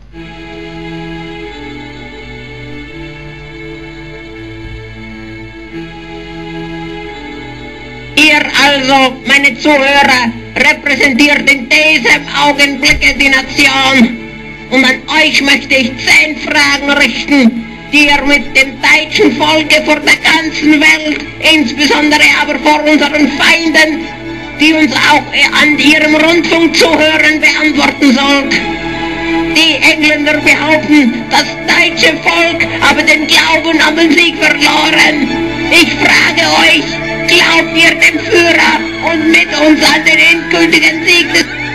Ihr also, meine Zuhörer, repräsentiert in diesem Augenblick die Nation. Und an euch möchte ich 10 Fragen richten, die ihr mit dem deutschen Volke vor der ganzen Welt, insbesondere aber vor unseren Feinden, die uns auch an ihrem Rundfunk zuhören, beantworten sollt. Die Engländer behaupten, das deutsche Volk habe den Glauben an den Sieg verloren. Ich frage euch, glaubt ihr dem Führer und mit uns an den endgültigen Sieg des